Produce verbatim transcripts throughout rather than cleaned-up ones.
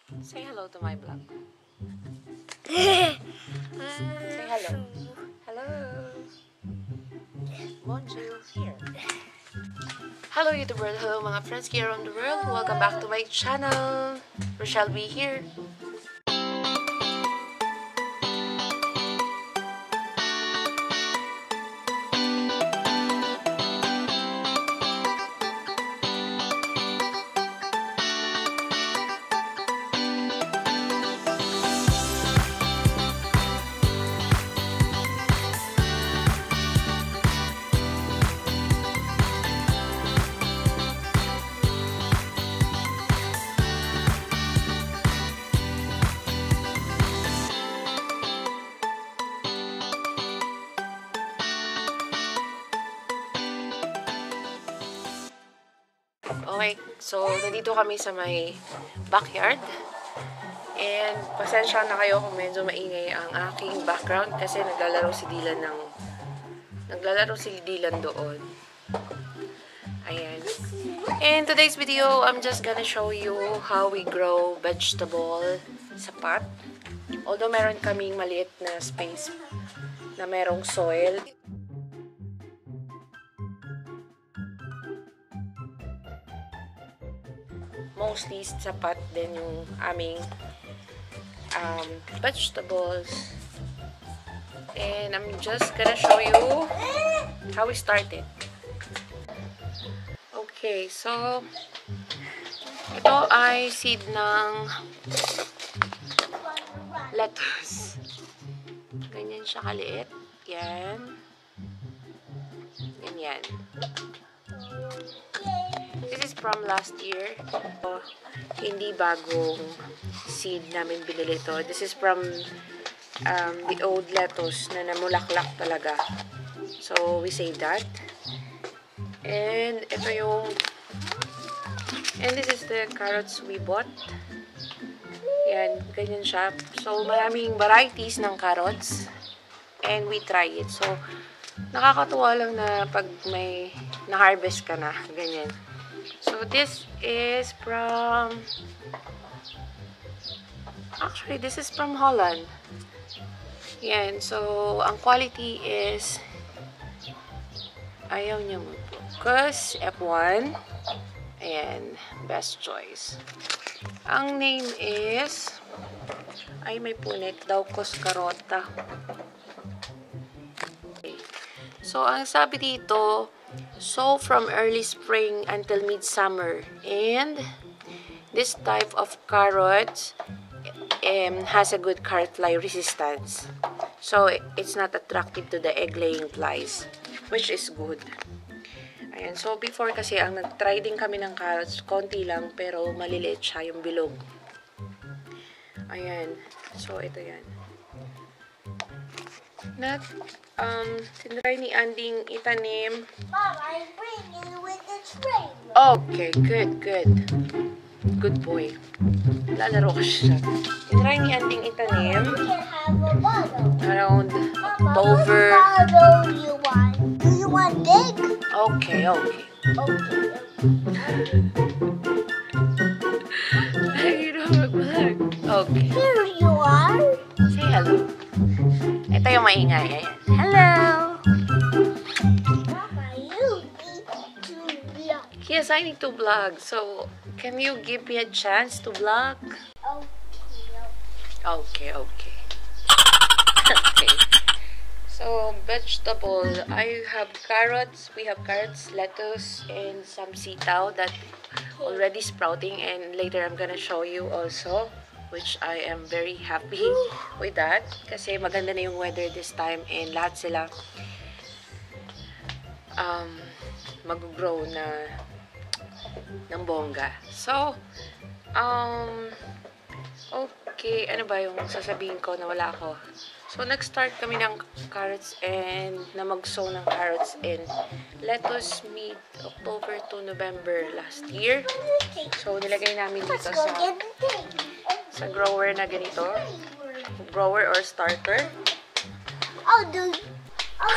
Say hello to my vlog. Say hello. Hello. Bonjour. Here. Hello YouTube world. Hello mga friends here around the world. Welcome back to my channel. Rochelle B here. Okay, so nandito kami sa may backyard. And pasensya na kayo kung medyo maingay ang aking background kasi naglalaro si Dylan ng naglalaro si Dylan doon. Ayan. In today's video, I'm just gonna show you how we grow vegetable sa pot. Although meron kaming maliit na space na merong soil. Mostly sapat din yung aming um, vegetables. And I'm just gonna show you how we started. Okay, so ito ay seed ng lettuce. Ganyan siya kaliit. Yan. Ganyan. This is from last year. So, hindi bagong seed namin binili to. This is from um, the old lettuce na namulaklak talaga. So, we saved that. And ito yung and this is the carrots we bought. Yan, ganyan siya. So, maraming varieties ng carrots. And we try it. So, nakakatuwa lang na pag may na-harvest ka na. Ganyan. So, this is from... Actually, this is from Holland. Yan. So, ang quality is... Ayaw niya mo po. Because F one. Ayan. Best choice. Ang name is... Ay, may punit. Daucus carota. Okay. So, ang sabi dito... So from early spring until midsummer, and this type of carrot um, has a good carrot fly resistance, so it's not attractive to the egg laying flies, which is good. Ayan, so before kasi ang nag-try din kami ng carrots, konti lang pero maliliit siya yung bilog. Ayan, so ito yan. Nat, um, tinry ni Anding itanim. Mom, I'm bringing you with the train. Okay, good, good. Good boy. Lalaro ko siya. Tinry ni Anding itanim. You can have a bottle. Around Mama, October. what bottle do you want? Do you want big? Okay, okay. Okay. Ay, you know, mag-vlog. Okay. Here you are. Say hello. Ito yung maingay. Ayan. Hello! Mama, you need to vlog. Yes, I need to vlog. So, can you give me a chance to vlog? Okay. Okay, okay. Okay. So, vegetable. I have carrots. We have carrots, lettuce, and some sitaw that already sprouting. And later, I'm gonna show you also, which I am very happy with that. Kasi maganda na yung weather this time. And lahat sila um, mag-grow na ng bongga. So, um, okay. Ano ba yung sasabihin ko na wala ako? So, nag-start kami ng carrots and na mag-sow ng carrots and lettuce mid-October to November last year. So, nilagay namin dito Let's go sa, get the thing. sa grower na ganito. Grower or starter. Oh, do oh,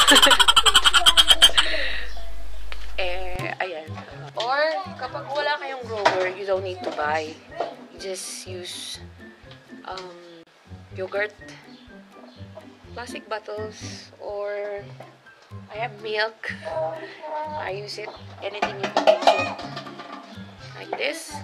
eh, ayan. Or, kapag wala kayong grower, you don't need to buy. You just use um, yogurt, plastic bottles, or I have milk. I use it, anything you can use it. Like this.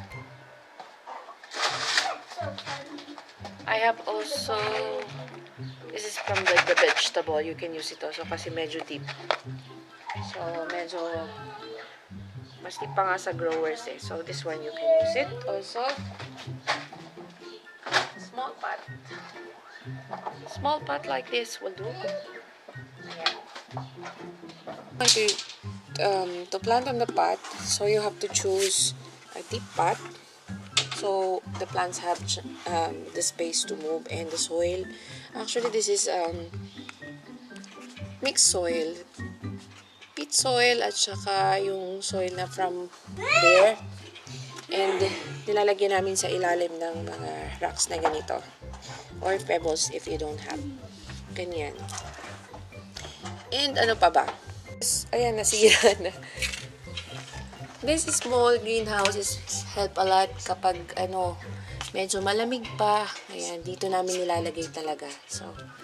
I have also, this is from the, the vegetable. You can use it also kasi medyo deep. So, medyo mas deep pa nga sa growers eh. So, this one you can use it also. Small pot. Small pot like this will do. Ayan. Okay, um, to plant on the pot, so you have to choose a deep pot. So the plants have um, the space to move, and the soil. Actually, this is um, mixed soil. Peat soil at saka yung soil na from there. And nilalagyan namin sa ilalim ng mga rocks na ganito. Or pebbles if you don't have. Ganyan. And ano pa ba? Ayan, nasira na. This small greenhouses help a lot kapag ano, medyo malamig pa. Ayan, dito namin nilalagay talaga. So,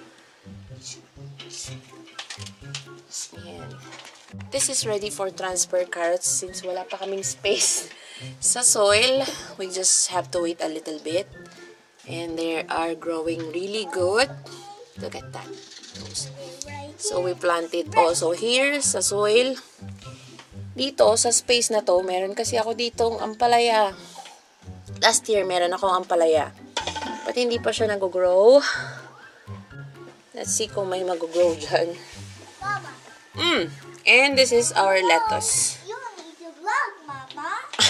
ayan. This is ready for transfer carrots since wala pa kaming space sa soil. We just have to wait a little bit. And they are growing really good. Look at that. So, we planted also here sa soil. Dito, sa space na to, meron kasi ako ditong ampalaya. Last year, meron akong ampalaya. But hindi pa siya nag-grow. Let's see kung may mag-grow dyan. Mm. And this is our lettuce. You need to vlog, Mama.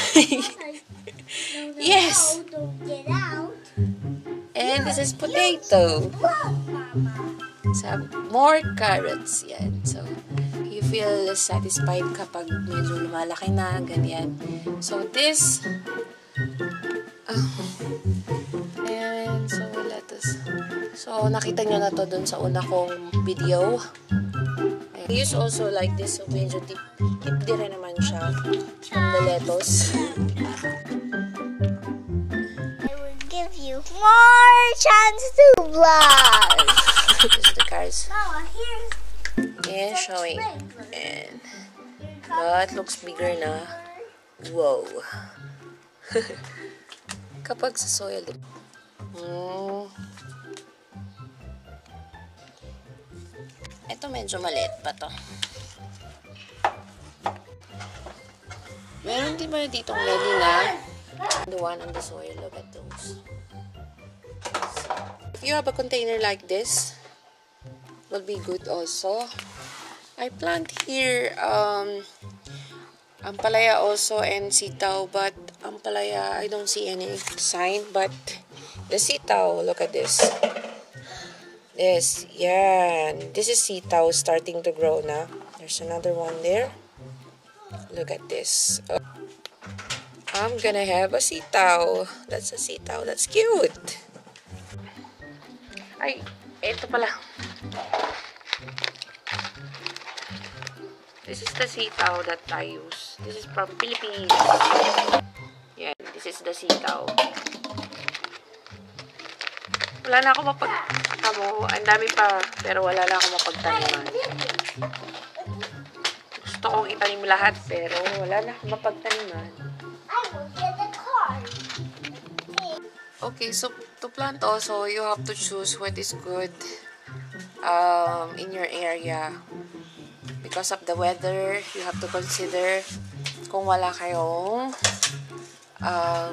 Yes. Don't get out. And this is potato. Vlog, Mama. So, more carrots. Yan. So, you feel satisfied kapag medyo lumalaki na, ganyan. So, this, uh, and so, lettuce. So, nakita nyo na to dun sa una kong video. I use also like this, so medyo deep, deep din rin naman siya from the lettuce. I will give you more chance to vlog. This is the carrots. Mama, here's Yeah, showing. And, but looks bigger na. Whoa. Kapag sa soil. Hmm. Ito medyo maliit pa to. Meron din ba ditong ready na? The one on the soil. Look at those. So, if you have a container like this, will be good also. I plant here um, ampalaya also and sitaw, but ampalaya I don't see any sign, but the sitaw, look at this. This, yeah, this is sitaw starting to grow now. There's another one there. Look at this. Oh. I'm gonna have a sitaw. That's a sitaw. That's cute. Ay, ito pala. This is the sitaw that I use. This is from Philippines. Yeah, this is the sitaw. Wala na ako mapagtamo. Ang dami pa, pero wala na ako mapagtaniman. Gusto kong itanim lahat, pero wala na ako mapagtaniman. I will get the card. Okay, so to plant also, you have to choose what is good um, in your area. Because of the weather, you have to consider kung wala kayong um,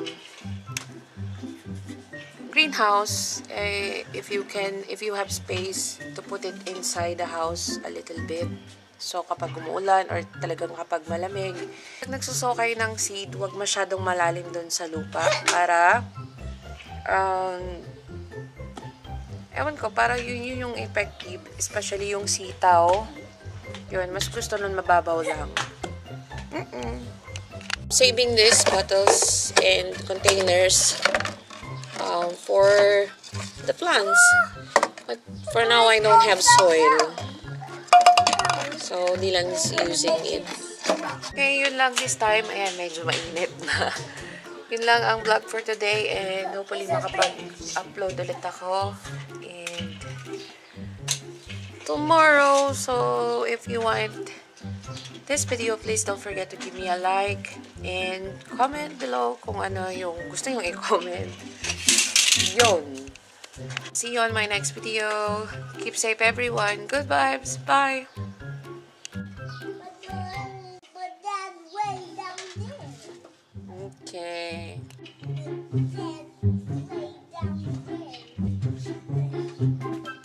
greenhouse, eh, if you can, if you have space to put it inside the house a little bit. So, kapag umuulan or talagang kapag malamig, pag nagsusokay ng seed, huwag masyadong malalim dun sa lupa para um, ewan ko, para yun yun yung effective, especially yung sitaw. Yun, mas gusto nun mababaw lang. Mm-mm. Saving these bottles and containers um, for the plants. But for now, I don't have soil. So, Dylan's using it. Okay, yun lang this time. Ayan, medyo mainit na. Yun lang ang vlog for today and hopefully makapag-upload ulit ako. And tomorrow, so if you want this video, please don't forget to give me a like and comment below kung ano yung gusto yung i-comment. Yun. See you on my next video. Keep safe, everyone. Good vibes. Bye. But Dad, way down there. Okay. Yeah.